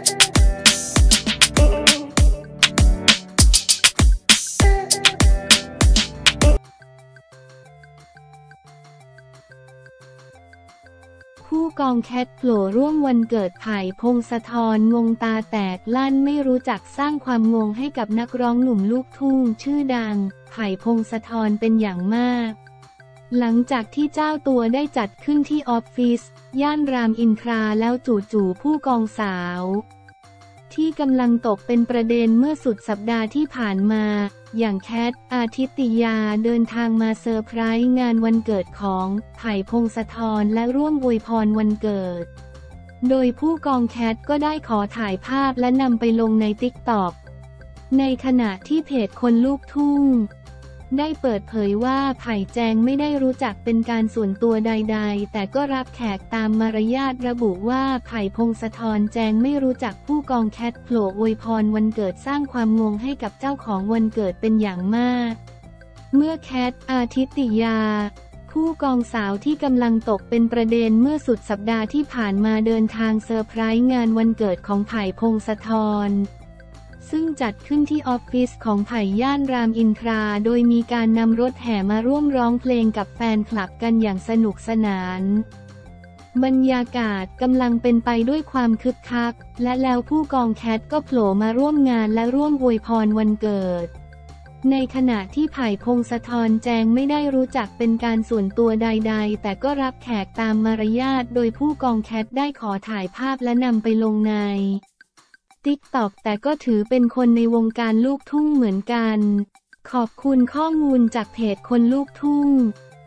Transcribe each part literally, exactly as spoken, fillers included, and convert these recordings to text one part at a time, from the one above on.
ผู้กองแคทโผล่ร่วมวันเกิดไผ่พงศธรงงตาแตกลั่นไม่รู้จักสร้างความงงให้กับนักร้องหนุ่มลูกทุ่งชื่อดังไผ่พงศธรเป็นอย่างมากหลังจากที่เจ้าตัวได้จัดขึ้นที่ออฟฟิศย่านรามอินทราแล้วจู่ๆผู้กองสาวที่กำลังตกเป็นประเด็นเมื่อสุดสัปดาห์ที่ผ่านมาอย่างแคทอาทิตติยาเดินทางมาเซอร์ไพรส์งานวันเกิดของไผ่พงศธรและร่วมอวยพรวันเกิดโดยผู้กองแคทก็ได้ขอถ่ายภาพและนำไปลงในติ๊กต็อกในขณะที่เพจคนลูกทุ่งได้เปิดเผยว่าไผ่แจงไม่ได้รู้จักเป็นการส่วนตัวใดๆแต่ก็รับแขกตามมารยาทระบุว่าไผ่พงศธรแจงไม่รู้จักผู้กองแคทโผล่อวยพรวันเกิดสร้างความงงให้กับเจ้าของวันเกิดเป็นอย่างมากเมื่อแคทอาทิตติยาผู้กองสาวที่กำลังตกเป็นประเด็นเมื่อสุดสัปดาห์ที่ผ่านมาเดินทางเซอร์ไพรส์งานวันเกิดของไผ่พงศธรซึ่งจัดขึ้นที่ออฟฟิศของไผ่ย่านรามอินทราโดยมีการนำรถแห่มาร่วมร้องเพลงกับแฟนคลับกันอย่างสนุกสนานบรรยากาศกำลังเป็นไปด้วยความคึกคักและแล้วผู้กองแคทก็โผล่มาร่วมงานและร่วมอวยพรวันเกิดในขณะที่ไผ่พงศธรแจงไม่ได้รู้จักเป็นการส่วนตัวใดๆแต่ก็รับแขกตามมารยาทโดยผู้กองแคทได้ขอถ่ายภาพและนำไปลงในติ๊กต็อกแต่ก็ถือเป็นคนในวงการลูกทุ่งเหมือนกันขอบคุณข้อมูลจากเพจคนลูกทุ่ง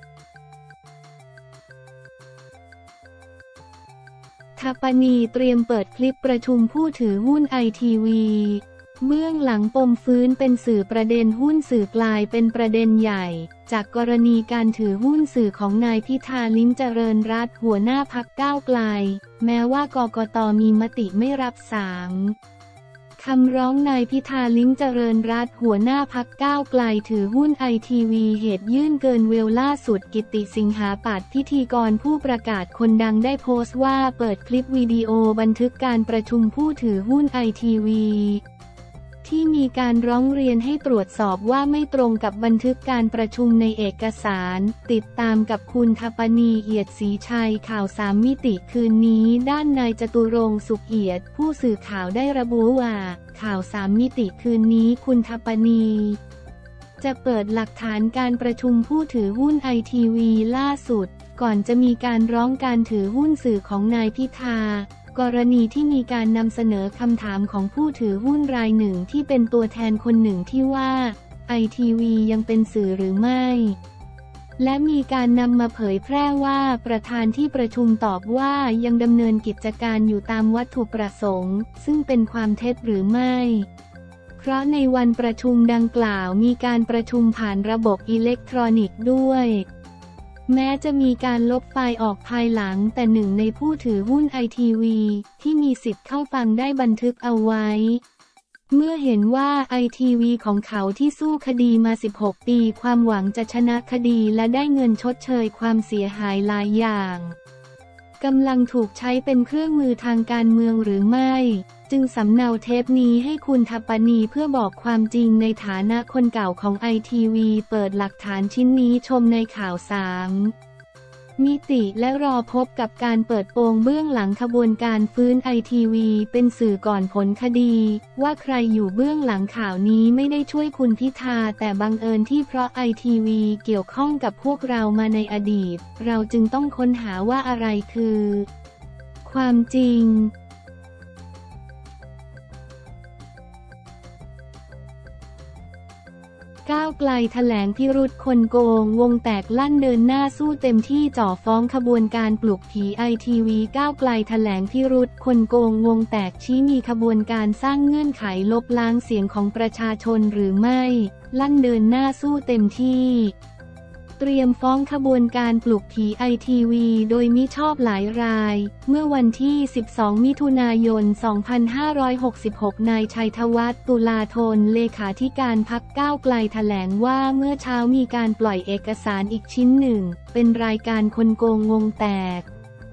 ทัปปณีเตรียมเปิดคลิปประชุมผู้ถือหุ้นไอทีวีเบื้องหลังปมฟื้นเป็นสื่อประเด็นหุ้นสื่อกลายเป็นประเด็นใหญ่จากกรณีการถือหุ้นสื่อของนายพิธาลิ้มเจริญรัตน์หัวหน้าพรรคก้าวไกลแม้ว่ากกต.มีมติไม่รับสามคำร้องนายพิธาลิ้มเจริญรัตน์หัวหน้าพรรคก้าวไกลถือหุ้นไอทีวีเหตุยื่นเกินเวลล่าสุดกิตติสิงหาปัตย์พิธีกรผู้ประกาศคนดังได้โพสต์ว่าเปิดคลิปวิดีโอบันทึกการประชุมผู้ถือหุ้นไอทีวีที่มีการร้องเรียนให้ตรวจสอบว่าไม่ตรงกับบันทึกการประชุมในเอกสารติดตามกับคุณทัปปณีเอียดศรีชัยข่าวสามมิติคืนนี้ด้านนายจตุรงค์สุขเอียดผู้สื่อข่าวได้ระบุว่าข่าวสามมิติคืนนี้คุณทัปปณีจะเปิดหลักฐานการประชุมผู้ถือหุ้นไอทีวีล่าสุดก่อนจะมีการร้องการถือหุ้นสื่อของนายพิธากรณีที่มีการนำเสนอคำถามของผู้ถือหุ้นรายหนึ่งที่เป็นตัวแทนคนหนึ่งที่ว่าไอทีวียังเป็นสื่อหรือไม่และมีการนำมาเผยแพร่ว่าประธานที่ประชุมตอบว่ายังดำเนินกิจการอยู่ตามวัตถุประสงค์ซึ่งเป็นความเท็จหรือไม่เพราะในวันประชุมดังกล่าวมีการประชุมผ่านระบบอิเล็กทรอนิกส์ด้วยแม้จะมีการลบไฟล์ออกภายหลังแต่หนึ่งในผู้ถือหุ้นไอทีวีที่มีสิทธิ์เข้าฟังได้บันทึกเอาไว้เมื่อเห็นว่าไอทีวีของเขาที่สู้คดีมาสิบหกปีความหวังจะชนะคดีและได้เงินชดเชยความเสียหายหลายอย่างกำลังถูกใช้เป็นเครื่องมือทางการเมืองหรือไม่จึงสำเนาเทปนี้ให้คุณทัปปณีเพื่อบอกความจริงในฐานะคนเก่าของไอทีวีเปิดหลักฐานชิ้นนี้ชมในข่าวสามมิติและรอพบกับการเปิดโปงเบื้องหลังขบวนการฟื้นไอทีวีเป็นสื่อก่อนผลคดีว่าใครอยู่เบื้องหลังข่าวนี้ไม่ได้ช่วยคุณพิธาแต่บังเอิญที่เพราะไอทีวีเกี่ยวข้องกับพวกเรามาในอดีตเราจึงต้องค้นหาว่าอะไรคือความจริงก้าวไกลแถลงพิรุธคนโกงวงแตกลั่นเดินหน้าสู้เต็มที่จ่อฟ้องขบวนการปลุกผีไอทีวีก้าวไกลแถลงพิรุธคนโกงวงแตกชี้มีขบวนการสร้างเงื่อนไขลบล้างเสียงของประชาชนหรือไม่ลั่นเดินหน้าสู้เต็มที่เตรียมฟ้องขบวนการปลุกผีไอทีวีโดยมิชอบหลายรายเมื่อวันที่สิบสองมิถุนายนสองพันห้าร้อยหกสิบหกนายชัยธวัฒน์ตุลาธนเลขาธิการพรรคก้าวไกลแถลงว่าเมื่อเช้ามีการปล่อยเอกสารอีกชิ้นหนึ่งเป็นรายการคนโกงวงแตก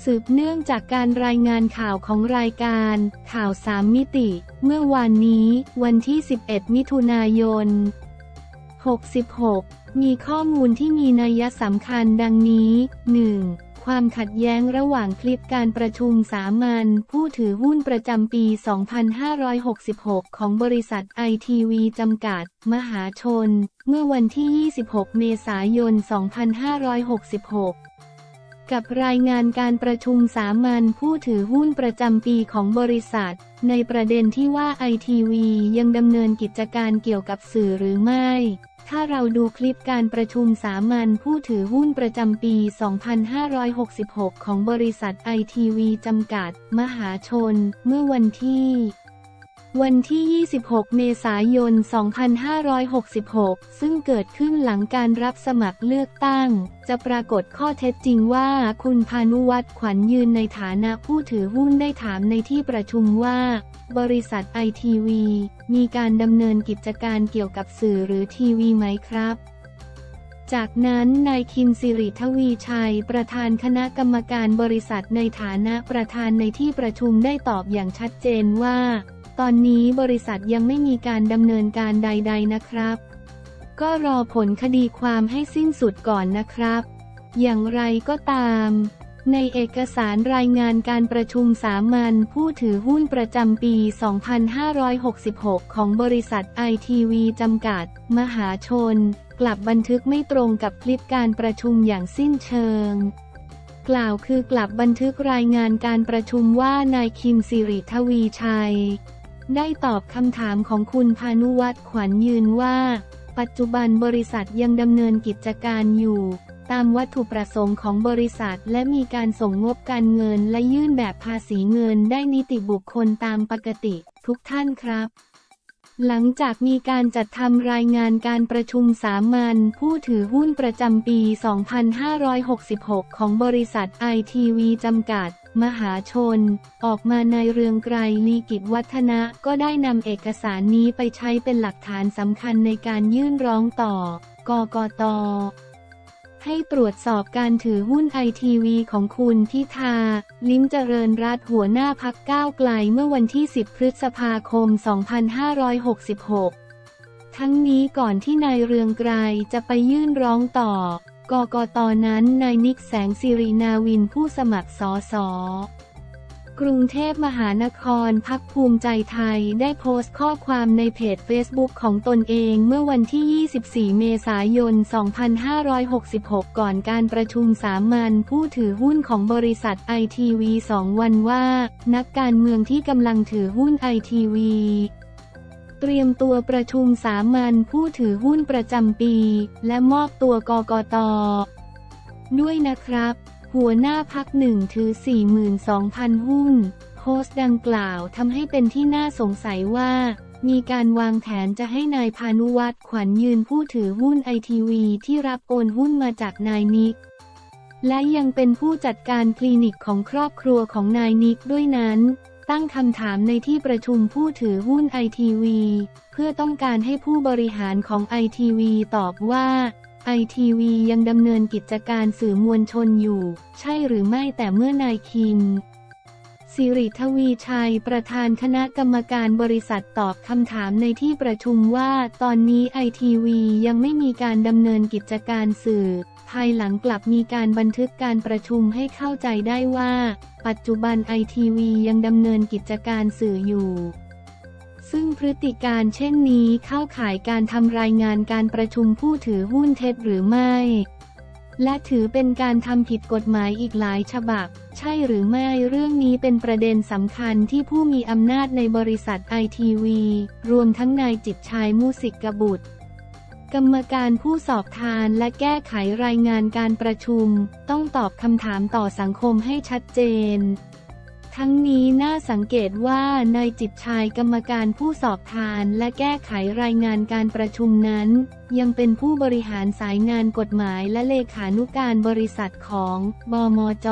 สืบเนื่องจากการรายงานข่าวของรายการข่าวสามมิติเมื่อวานนี้วันที่สิบเอ็ดมิถุนายนหกสิบหกมีข้อมูลที่มีนัยสำคัญดังนี้ หนึ่ง ความขัดแย้งระหว่างคลิปการประชุมสามัญผู้ถือหุ้นประจำปี สองพันห้าร้อยหกสิบหก ของบริษัทไอทีวีจำกัดมหาชนเมื่อวันที่ ยี่สิบหก เมษายน สองพันห้าร้อยหกสิบหก กับรายงานการประชุมสามัญผู้ถือหุ้นประจำปีของบริษัทในประเด็นที่ว่าไอทีวียังดำเนินกิจการเกี่ยวกับสื่อหรือไม่ถ้าเราดูคลิปการประชุมสามัญผู้ถือหุ้นประจำปี สองพันห้าร้อยหกสิบหก ของบริษัทไอทีวีจำกัดมหาชนเมื่อวันที่วันที่ ยี่สิบหก เมษายน สองพันห้าร้อยหกสิบหก ซึ่งเกิดขึ้นหลังการรับสมัครเลือกตั้งจะปรากฏข้อเท็จจริงว่าคุณพานุวัฒน์ขวัญยืนในฐานะผู้ถือหุ้นได้ถามในที่ประชุมว่าบริษัทไอทีวีมีการดำเนินกิจการเกี่ยวกับสื่อหรือทีวีไหมครับจากนั้นนายคิมสิริทวีชัยประธานคณะกรรมการบริษัทในฐานะประธานในที่ประชุมได้ตอบอย่างชัดเจนว่าตอนนี้บริษัทยังไม่มีการดำเนินการใดๆนะครับก็รอผลคดีความให้สิ้นสุดก่อนนะครับอย่างไรก็ตามในเอกสารรายงานการประชุมสามัญผู้ถือหุ้นประจำปี สองพันห้าร้อยหกสิบหก ของบริษัทไอทีวีจำกัดมหาชนกลับบันทึกไม่ตรงกับคลิปการประชุมอย่างสิ้นเชิงกล่าวคือกลับบันทึกรายงานการประชุมว่านายคิมสิริทวีชัยได้ตอบคำถามของคุณพานุวัฒน์ขวัญยืนว่าปัจจุบันบริษัทยังดำเนินกิจการอยู่ตามวัตถุประสงค์ของบริษัทและมีการส่งงบการเงินและยื่นแบบภาษีเงินได้นิติบุคคลตามปกติทุกท่านครับหลังจากมีการจัดทำรายงานการประชุมสามัญผู้ถือหุ้นประจำปี สองพันห้าร้อยหกสิบหก ของบริษัทไอทีวีจำกัดมหาชนออกมาในเรืองไกรลีกิจวัฒนะก็ได้นำเอกสารนี้ไปใช้เป็นหลักฐานสำคัญในการยื่นร้องต่อกกต.ให้ตรวจสอบการถือหุ้นไอทีวีของคุณพิธา ลิ้มเจริญรัตน์หัวหน้าพรรคก้าวไกลเมื่อวันที่ สิบ พฤษภาคม สองพันห้าร้อยหกสิบหก ทั้งนี้ก่อนที่นายเรืองไกรจะไปยื่นร้องต่อกกต.นั้นนายนิกแสงสิรินาวินผู้สมัครสสกรุงเทพมหานครพรรคภูมิใจไทยได้โพสต์ข้อความในเพจเฟซบุ๊กของตนเองเมื่อวันที่ ยี่สิบสี่ เมษายน สองพันห้าร้อยหกสิบหก ก่อนการประชุมสามัญผู้ถือหุ้นของบริษัทไอทีวี สอง วันว่านักการเมืองที่กำลังถือหุ้นไอทีวีเตรียมตัวประชุมสามัญผู้ถือหุ้นประจำปีและมอบตัวกกต.ด้วยนะครับหัวหน้าพรรคหนึ่งถือ สี่หมื่นสองพัน หุ้นโพสต์ดังกล่าวทำให้เป็นที่น่าสงสัยว่ามีการวางแผนจะให้นายพานุวัฒน์ขวัญยืนผู้ถือหุ้นไอทีวีที่รับโอนหุ้นมาจากนายนิกและยังเป็นผู้จัดการคลินิกของครอบครัวของนายนิกด้วยนั้นตั้งคำถามในที่ประชุมผู้ถือหุ้นไอทีวีเพื่อต้องการให้ผู้บริหารของไอทีวีตอบว่าไอทีวียังดำเนินกิจการสื่อมวลชนอยู่ใช่หรือไม่แต่เมื่อนายคิมสิริทวีชัยประธานคณะกรรมการบริษัทตอบคำถามในที่ประชุมว่าตอนนี้ไอทีวียังไม่มีการดำเนินกิจการสื่อภายหลังกลับมีการบันทึกการประชุมให้เข้าใจได้ว่าปัจจุบันไอทีวียังดำเนินกิจการสื่ออยู่ซึ่งพฤติการเช่นนี้เข้าข่ายการทำรายงานการประชุมผู้ถือหุ้นเท็จหรือไม่และถือเป็นการทำผิดกฎหมายอีกหลายฉบับใช่หรือไม่เรื่องนี้เป็นประเด็นสำคัญที่ผู้มีอำนาจในบริษัทไอทีวีรวมทั้งนายจิตรชัยมุสิกบุตรกรรมการผู้สอบทานและแก้ไขรายงานการประชุมต้องตอบคำถามต่อสังคมให้ชัดเจนทั้งนี้น่าสังเกตว่านายจิตรชัยกรรมการผู้สอบทานและแก้ไขรายงานการประชุมนั้นยังเป็นผู้บริหารสายงานกฎหมายและเลขานุการบริษัทของบมจ.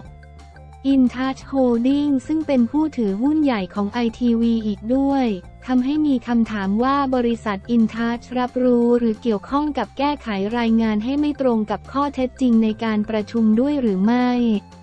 InTouch Holding ซึ่งเป็นผู้ถือหุ้นใหญ่ของ ไอ ที วี อีกด้วยทำให้มีคำถามว่าบริษัท InTouch รับรู้หรือเกี่ยวข้องกับแก้ไขรายงานให้ไม่ตรงกับข้อเท็จจริงในการประชุมด้วยหรือไม่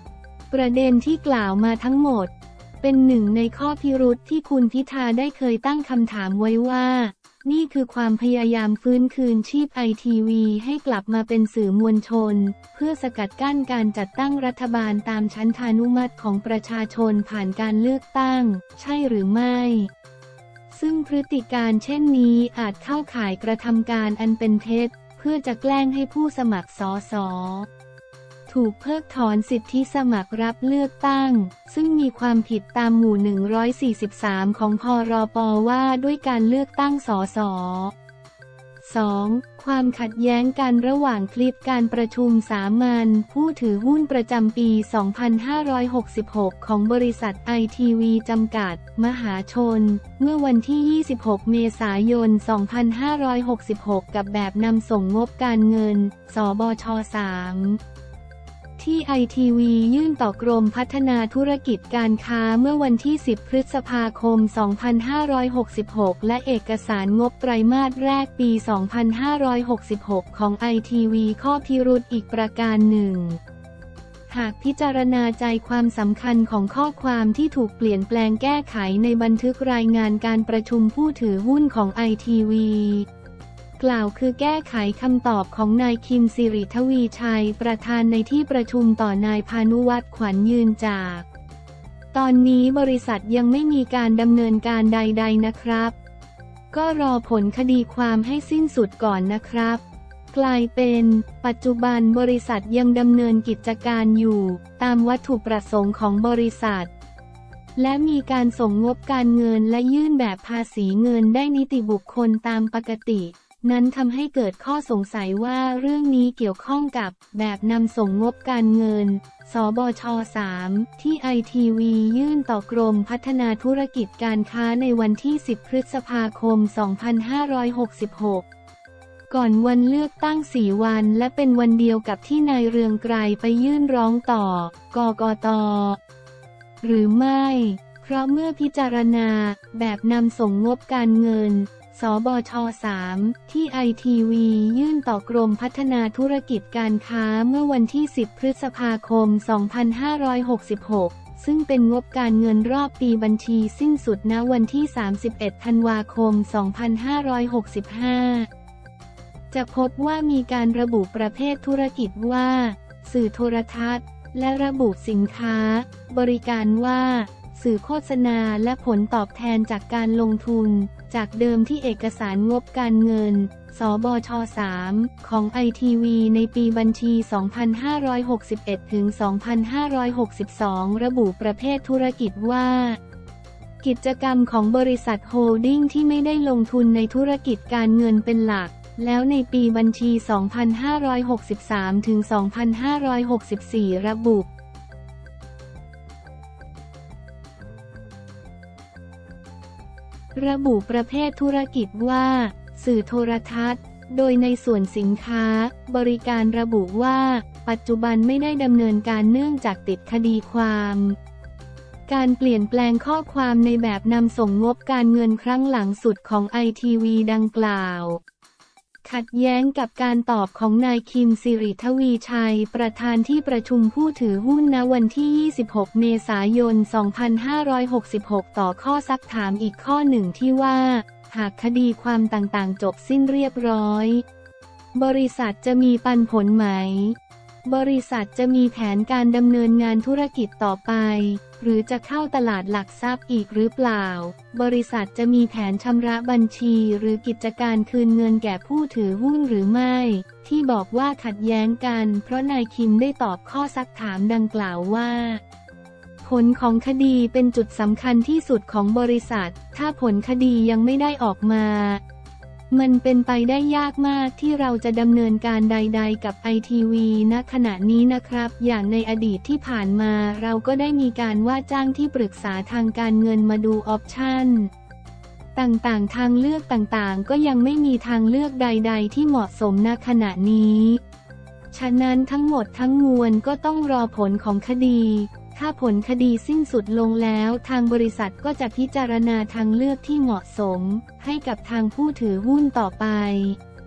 ประเด็นที่กล่าวมาทั้งหมดเป็นหนึ่งในข้อพิรุธที่คุณพิธาได้เคยตั้งคำถามไว้ว่านี่คือความพยายามฟื้นคืนชีพไอทีวีให้กลับมาเป็นสื่อมวลชนเพื่อสกัดกั้นการจัดตั้งรัฐบาลตามฉันทานุมัติของประชาชนผ่านการเลือกตั้งใช่หรือไม่ซึ่งพฤติการเช่นนี้อาจเข้าข่ายกระทำการอันเป็นเท็จเพื่อจะแกล้งให้ผู้สมัครสสถูกเพิกถอนสิทธิสมัครรับเลือกตั้งซึ่งมีความผิดตามหมู่หนึ่งร้อยสี่สิบสามของพรป.ว่าด้วยการเลือกตั้งสส สอง ความขัดแย้งกันระหว่างคลิปการประชุมสามัญผู้ถือหุ้นประจำปี สองพันห้าร้อยหกสิบหก ของบริษัทไอทีวีจำกัด มหาชน เมื่อวันที่ ยี่สิบหก เมษายน สองพันห้าร้อยหกสิบหก กับแบบนำส่งงบการเงิน สบช. สามที่ไอทีวียื่นต่อกรมพัฒนาธุรกิจการค้าเมื่อวันที่ สิบ พฤษภาคม สองพันห้าร้อยหกสิบหก และเอกสารงบไตรมาสแรกปี สองพันห้าร้อยหกสิบหก ของไอทีวีข้อพิรุธอีกประการหนึ่งหากพิจารณาใจความสำคัญของข้อความที่ถูกเปลี่ยนแปลงแก้ไขในบันทึกรายงานการประชุมผู้ถือหุ้นของไอทีวีกล่าวคือแก้ไขคำตอบของนายคิมสิริทวีชัยประธานในที่ประชุมต่อนายพานุวัฒน์ขวัญยืนจากตอนนี้บริษัทยังไม่มีการดำเนินการใดๆนะครับก็รอผลคดีความให้สิ้นสุดก่อนนะครับกลายเป็นปัจจุบันบริษัทยังดำเนินกิจการอยู่ตามวัตถุประสงค์ของบริษัทและมีการส่งงบการเงินและยื่นแบบภาษีเงินได้นิติบุคคลตามปกตินั้นทำให้เกิดข้อสงสัยว่าเรื่องนี้เกี่ยวข้องกับแบบนำส่งงบการเงิน สบช. สาม ที่ไอทีวียื่นต่อกรมพัฒนาธุรกิจการค้าในวันที่ สิบ พฤษภาคม สองพันห้าร้อยหกสิบหก ก่อนวันเลือกตั้ง สี่ วันและเป็นวันเดียวกับที่นายเรืองไกรไปยื่นร้องต่อ กกต.หรือไม่ เพราะเมื่อพิจารณาแบบนำส่งงบการเงินสบช. สาม ที่ไอทีวียื่นต่อกรมพัฒนาธุรกิจการค้าเมื่อวันที่ สิบ พฤษภาคม สองพันห้าร้อยหกสิบหก ซึ่งเป็นงบการเงินรอบปีบัญชีสิ้นสุดณวันที่ สามสิบเอ็ด ธันวาคม สองพันห้าร้อยหกสิบห้า จะพบว่ามีการระบุประเภทธุรกิจว่าสื่อโทรทัศน์และระบุสินค้าบริการว่าสื่อโฆษณาและผลตอบแทนจากการลงทุนจากเดิมที่เอกสารงบการเงิน สบช. สาม ของไอทีวีในปีบัญชี สองพันห้าร้อยหกสิบเอ็ด ถึง สองพันห้าร้อยหกสิบสอง ระบุประเภทธุรกิจว่ากิจกรรมของบริษัทโฮลดิ้งที่ไม่ได้ลงทุนในธุรกิจการเงินเป็นหลักแล้วในปีบัญชี สองพันห้าร้อยหกสิบสาม ถึง สองพันห้าร้อยหกสิบสี่ ระบุระบุประเภทธุรกิจว่าสื่อโทรทัศน์โดยในส่วนสินค้าบริการระบุว่าปัจจุบันไม่ได้ดำเนินการเนื่องจากติดคดีความการเปลี่ยนแปลงข้อความในแบบนำส่งงบการเงินครั้งหลังสุดของไอทีวีดังกล่าวขัดแย้งกับการตอบของนายคิมสิริทวีชัยประธานที่ประชุมผู้ถือหุ้นณวันที่ ยี่สิบหก เมษายน สองพันห้าร้อยหกสิบหก ต่อข้อซักถามอีกข้อหนึ่งที่ว่าหากคดีความต่างๆจบสิ้นเรียบร้อยบริษัทจะมีปันผลไหมบริษัทจะมีแผนการดำเนินงานธุรกิจต่อไปหรือจะเข้าตลาดหลักทรัพย์อีกหรือเปล่าบริษัทจะมีแผนชำระบัญชีหรือกิจการคืนเงินแก่ผู้ถือหุ้นหรือไม่ที่บอกว่าขัดแย้งกันเพราะนายคิมได้ตอบข้อซักถามดังกล่าวว่าผลของคดีเป็นจุดสำคัญที่สุดของบริษัทถ้าผลคดียังไม่ได้ออกมามันเป็นไปได้ยากมากที่เราจะดำเนินการใดๆกับไอทีวีณขณะนี้นะครับอย่างในอดีตที่ผ่านมาเราก็ได้มีการว่าจ้างที่ปรึกษาทางการเงินมาดูออปชั่นต่างๆทางเลือกต่างๆก็ยังไม่มีทางเลือกใดๆที่เหมาะสมณขณะนี้ฉะนั้นทั้งหมดทั้งมวลก็ต้องรอผลของคดีถ้าผลคดีสิ้นสุดลงแล้วทางบริษัทก็จะพิจารณาทางเลือกที่เหมาะสมให้กับทางผู้ถือหุ้นต่อไป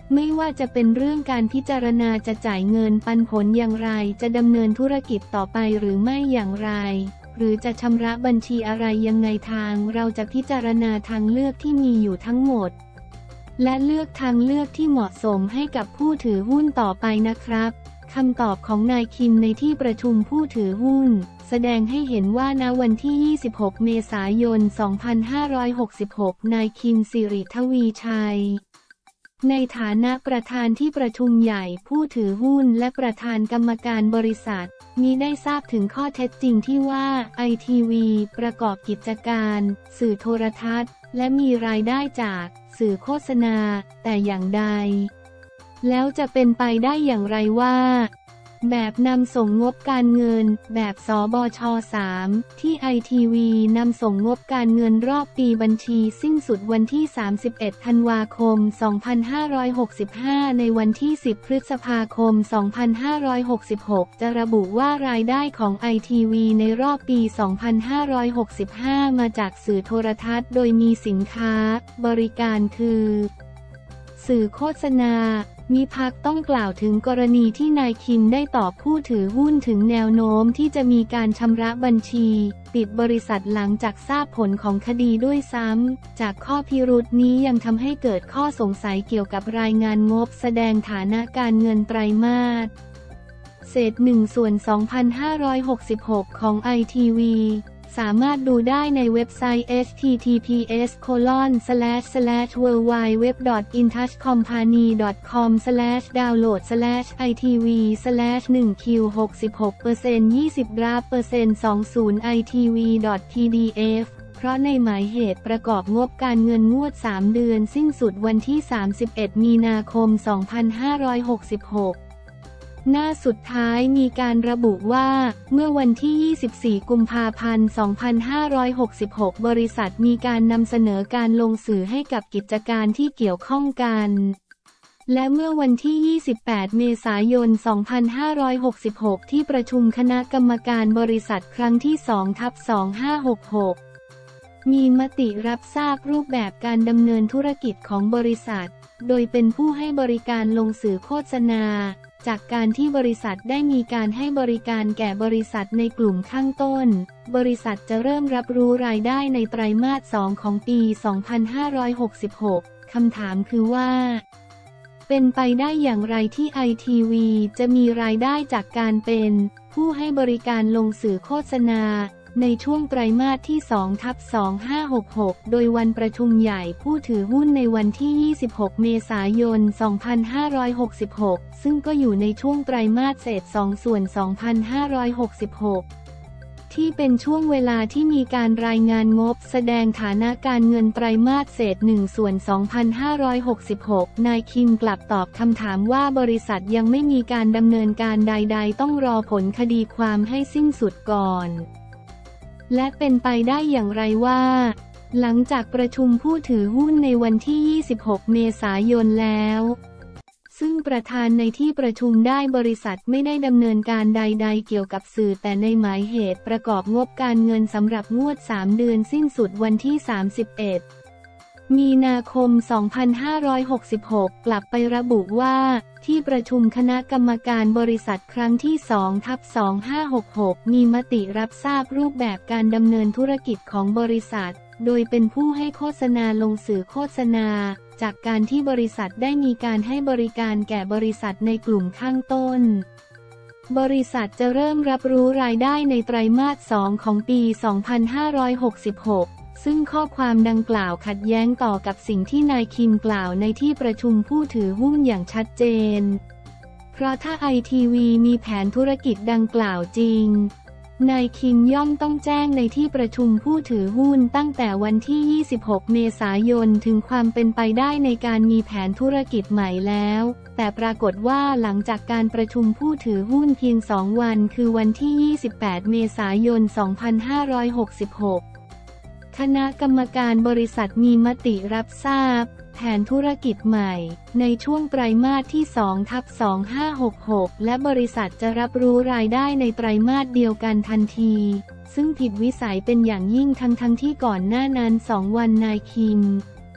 ไม่ว่าจะเป็นเรื่องการพิจารณาจะจ่ายเงินปันผลอย่างไรจะดำเนินธุรกิจต่อไปหรือไม่อย่างไรหรือจะชำระบัญชีอะไรยังไงทางเราจะพิจารณาทางเลือกที่มีอยู่ทั้งหมดและเลือกทางเลือกที่เหมาะสมให้กับผู้ถือหุ้นต่อไปนะครับคำตอบของนายคิมในที่ประชุมผู้ถือหุ้นแสดงให้เห็นว่าณวันที่ ยี่สิบหก เมษายน สองพันห้าร้อยหกสิบหก นายคิม สิริทวีชัยในฐานะประธานที่ประชุมใหญ่ผู้ถือหุ้นและประธานกรรมการบริษัทมิได้ทราบถึงข้อเท็จจริงที่ว่า ไอ ที วี ประกอบกิจการสื่อโทรทัศน์และมีรายได้จากสื่อโฆษณาแต่อย่างใดแล้วจะเป็นไปได้อย่างไรว่าแบบนำส่งงบการเงินแบบสบช สาม ที่ ไอ ที วี นำส่งงบการเงินรอบปีบัญชีสิ้นสุดวันที่ สามสิบเอ็ด ธันวาคม สองพันห้าร้อยหกสิบห้า ในวันที่ สิบ พฤษภาคม สองพันห้าร้อยหกสิบหก จะระบุว่ารายได้ของ ไอ ที วี ในรอบปี สองพันห้าร้อยหกสิบห้า มาจากสื่อโทรทัศน์โดยมีสินค้าบริการคือสื่อโฆษณามิพักต้องกล่าวถึงกรณีที่นายคิมได้ตอบผู้ถือหุ้นถึงแนวโน้มที่จะมีการชำระบัญชีปิดบริษัทหลังจากทราบผลของคดีด้วยซ้ำจากข้อพิรุธนี้ยังทำให้เกิดข้อสงสัยเกี่ยวกับรายงานงบแสดงฐานะการเงินไตรมาสเศษหนึ่งส่วนสองพันห้าร้อยหกสิบหกของ ไอ ที วีสามารถดูได้ในเว็บไซต์ เอช ที ที พี เอส โคลอน สแลช สแลช ดับเบิลยู ดับเบิลยู ดับเบิลยู ดอท อินทัช คอมพานี ดอท คอม สแลช ดาวน์โหลด สแลช ไอ ที วี สแลช หนึ่ง คิว หกสิบหกเปอร์เซ็นต์ ยี่สิบ ดราฟ เปอร์เซ็นต์ สองสิบ ไอ ที วี ดอท พี ดี เอฟ เพราะในหมายเหตุประกอบงบการเงินงวดสามเดือนสิ้นสุดวันที่ สามสิบเอ็ด มีนาคม สองพันห้าร้อยหกสิบหกหน้าสุดท้ายมีการระบุว่าเมื่อวันที่ ยี่สิบสี่ กุมภาพันธ์ สองพันห้าร้อยหกสิบหก บริษัทมีการนำเสนอการลงสื่อให้กับกิจการที่เกี่ยวข้องกันและเมื่อวันที่ ยี่สิบแปด เมษายน สองพันห้าร้อยหกสิบหก ที่ประชุมคณะกรรมการบริษัทครั้งที่ สอง ทับ สองพันห้าร้อยหกสิบหก มีมติรับทราบรูปแบบการดำเนินธุรกิจของบริษัทโดยเป็นผู้ให้บริการลงสื่อโฆษณาจากการที่บริษัทได้มีการให้บริการแก่บริษัทในกลุ่มข้างต้นบริษัทจะเริ่มรับรู้รายได้ในไตรมาส สอง ของปี สองพันห้าร้อยหกสิบหก คำถามคือว่าเป็นไปได้อย่างไรที่ ไอ ที วี จะมีรายได้จากการเป็นผู้ให้บริการลงสื่อโฆษณาในช่วงไตรมาสที่ สอง ทับ สองพันห้าร้อยหกสิบหก โดยวันประชุมใหญ่ผู้ถือหุ้นในวันที่ ยี่สิบหก เมษายน สองพันห้าร้อยหกสิบหก ซึ่งก็อยู่ในช่วงไตรมาสเศษ สอง ส่วน สองพันห้าร้อยหกสิบหก ที่เป็นช่วงเวลาที่มีการรายงานงบแสดงฐานะการเงินไตรมาสเศษ หนึ่ง ส่วน สองพันห้าร้อยหกสิบหก นายคิมกลับตอบคำถามว่าบริษัทยังไม่มีการดำเนินการใดๆต้องรอผลคดีความให้สิ้นสุดก่อนและเป็นไปได้อย่างไรว่าหลังจากประชุมผู้ถือหุ้นในวันที่ ยี่สิบหก เมษายนแล้วซึ่งประธานในที่ประชุมได้บริษัทไม่ได้ดำเนินการใดๆเกี่ยวกับสื่อแต่ในหมายเหตุประกอบงบการเงินสำหรับงวดสามเดือนสิ้นสุดวันที่ สามสิบเอ็ด มีนาคม สองพันห้าร้อยหกสิบหก กลับไประบุว่าที่ประชุมคณะกรรมการบริษัทครั้งที่ สอง ทับ สองพันห้าร้อยหกสิบหก มีมติรับทราบรูปแบบการดำเนินธุรกิจของบริษัทโดยเป็นผู้ให้โฆษณาลงสื่อโฆษณาจากการที่บริษัทได้มีการให้บริการแก่บริษัทในกลุ่มข้างต้นบริษัทจะเริ่มรับรู้รายได้ในไตรมาส สอง ของปี สองพันห้าร้อยหกสิบหกซึ่งข้อความดังกล่าวขัดแย้งต่อกับสิ่งที่นายคิมกล่าวในที่ประชุมผู้ถือหุ้นอย่างชัดเจนเพราะถ้า ไอ ที วี มีแผนธุรกิจดังกล่าวจริงนายคิมย่อมต้องแจ้งในที่ประชุมผู้ถือหุ้นตั้งแต่วันที่ ยี่สิบหก เมษายนถึงความเป็นไปได้ในการมีแผนธุรกิจใหม่แล้วแต่ปรากฏว่าหลังจากการประชุมผู้ถือหุ้นเพียงสองวันคือวันที่ ยี่สิบแปด เมษายน สองพันห้าร้อยหกสิบหกคณะกรรมการบริษัทมีมติรับทราบแผนธุรกิจใหม่ในช่วงไตรมาสที่ สอง ทับ สองพันห้าร้อยหกสิบหก และบริษัทจะรับรู้รายได้ในไตรมาสเดียวกันทันทีซึ่งผิดวิสัยเป็นอย่างยิ่งทั้งทั้งที่ก่อนหน้านั้นสองวันนายคิม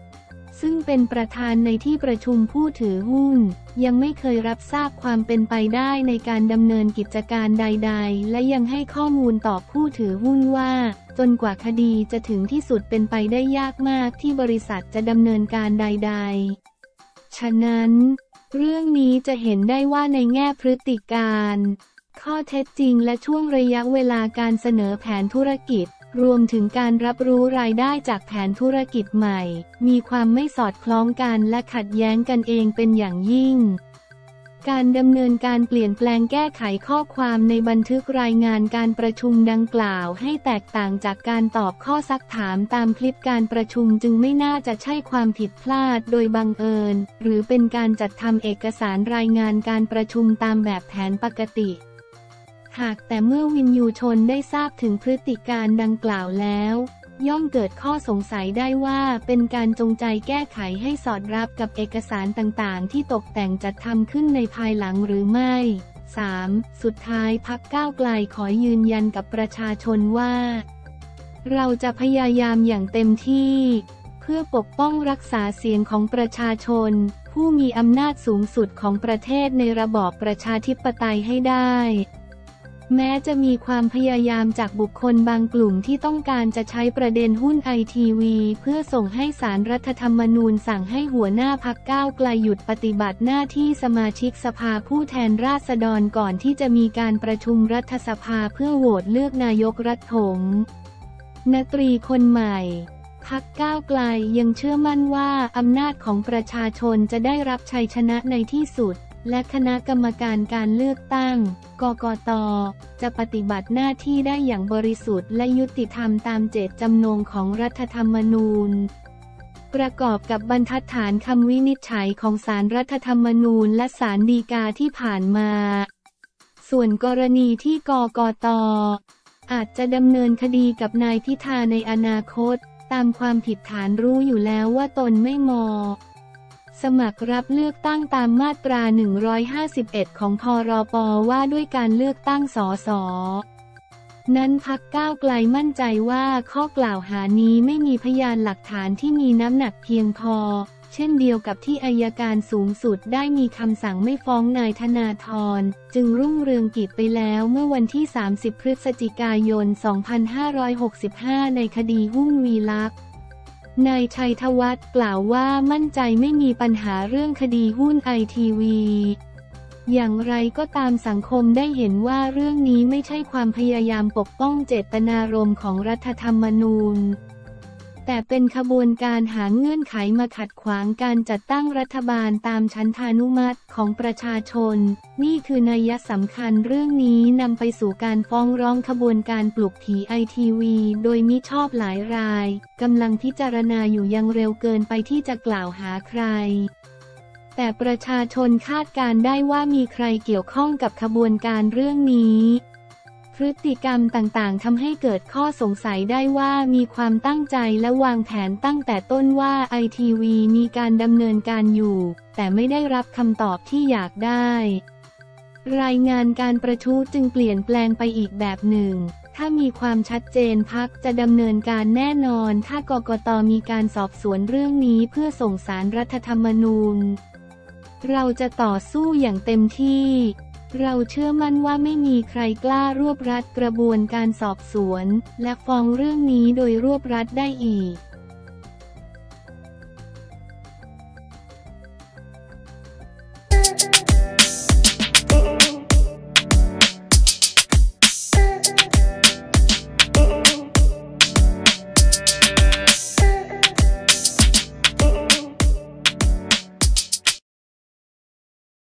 ซึ่งเป็นประธานในที่ประชุมผู้ถือหุ้นยังไม่เคยรับทราบความเป็นไปได้ในการดำเนินกิจการใดๆและยังให้ข้อมูลต่อผู้ถือหุ้นว่าจนกว่าคดีจะถึงที่สุดเป็นไปได้ยากมากที่บริษัทจะดำเนินการใดๆฉะนั้นเรื่องนี้จะเห็นได้ว่าในแง่พฤติการข้อเท็จจริงและช่วงระยะเวลาการเสนอแผนธุรกิจรวมถึงการรับรู้รายได้จากแผนธุรกิจใหม่มีความไม่สอดคล้องกันและขัดแย้งกันเองเป็นอย่างยิ่งการดำเนินการเปลี่ยนแปลงแก้ไขข้อความในบันทึกรายงานการประชุมดังกล่าวให้แตกต่างจากการตอบข้อซักถามตามคลิปการประชุมจึงไม่น่าจะใช่ความผิดพลาดโดยบังเอิญหรือเป็นการจัดทำเอกสารรายงานการประชุมตามแบบแผนปกติหากแต่เมื่อวินยูชนได้ทราบถึงพฤติการดังกล่าวแล้วย่อมเกิดข้อสงสัยได้ว่าเป็นการจงใจแก้ไขให้สอดรับกับเอกสารต่างๆที่ตกแต่งจัดทำขึ้นในภายหลังหรือไม่ สาม สุดท้ายพรรคก้าวไกลขอยืนยันกับประชาชนว่าเราจะพยายามอย่างเต็มที่เพื่อปกป้องรักษาเสียงของประชาชนผู้มีอำนาจสูงสุดของประเทศในระบอบประชาธิปไตยให้ได้แม้จะมีความพยายามจากบุคคลบางกลุ่มที่ต้องการจะใช้ประเด็นหุ้นไอทีวีเพื่อส่งให้ศาลรัฐธรรมนูญสั่งให้หัวหน้าพรรคก้าวไกลหยุดปฏิบัติหน้าที่สมาชิกสภาผู้แทนราษฎรก่อนที่จะมีการประชุมรัฐสภาเพื่อโหวตเลือกนายกรัฐมนตรีคนใหม่พรรคก้าวไกลยังเชื่อมั่นว่าอำนาจของประชาชนจะได้รับชัยชนะในที่สุดและคณะกรรมการการเลือกตั้งกกต.จะปฏิบัติหน้าที่ได้อย่างบริสุทธิ์และยุติธรรมตามเจตจำนงของรัฐธรรมนูญประกอบกับบรรทัดฐานคำวินิจฉัยของศาลรัฐธรรมนูญและศาลฎีกาที่ผ่านมาส่วนกรณีที่กกต.อาจจะดำเนินคดีกับนายพิธาในอนาคตตามความผิดฐานรู้อยู่แล้วว่าตนไม่มอสมัครรับเลือกตั้งตามมาตราหนึ่งร้อยห้าสิบเอ็ดของพรป.ว่าด้วยการเลือกตั้งสสนั้นพรรคก้าวไกลมั่นใจว่าข้อกล่าวหานี้ไม่มีพยานหลักฐานที่มีน้ำหนักเพียงพอเช่นเดียวกับที่อัยการสูงสุดได้มีคำสั่งไม่ฟ้องนายธนาธรจึงรุ่งเรืองกิจไปแล้วเมื่อวันที่สามสิบพฤศจิกายนสองพันห้าร้อยหกสิบห้าในคดีหุ้นวีลักษณ์นายชัยธวัฒน์กล่าวว่ามั่นใจไม่มีปัญหาเรื่องคดีหุ้นไอทีวีอย่างไรก็ตามสังคมได้เห็นว่าเรื่องนี้ไม่ใช่ความพยายามปกป้องเจตนารมณ์ของรัฐธรรมนูญแต่เป็นขบวนการหาเงื่อนไขมาขัดขวางการจัดตั้งรัฐบาลตามฉันทานุมัติของประชาชนนี่คือนัยสำคัญเรื่องนี้นำไปสู่การฟ้องร้องขบวนการปลุกผีไอทีวีโดยมิชอบหลายรายกำลังพิจารณาอยู่ยังเร็วเกินไปที่จะกล่าวหาใครแต่ประชาชนคาดการได้ว่ามีใครเกี่ยวข้องกับขบวนการเรื่องนี้พฤติกรรมต่างๆทำให้เกิดข้อสงสัยได้ว่ามีความตั้งใจและวางแผนตั้งแต่ต้นว่าไอทีวีมีการดำเนินการอยู่แต่ไม่ได้รับคำตอบที่อยากได้รายงานการประชุมจึงเปลี่ยนแปลงไปอีกแบบหนึ่งถ้ามีความชัดเจนพรรคจะดำเนินการแน่นอนถ้ากกต.มีการสอบสวนเรื่องนี้เพื่อส่งศาลรัฐธรรมนูญเราจะต่อสู้อย่างเต็มที่เราเชื่อมั่นว่าไม่มีใครกล้ารวบรัดกระบวนการสอบสวนและฟ้องเรื่องนี้โดยรวบรัดได้อีก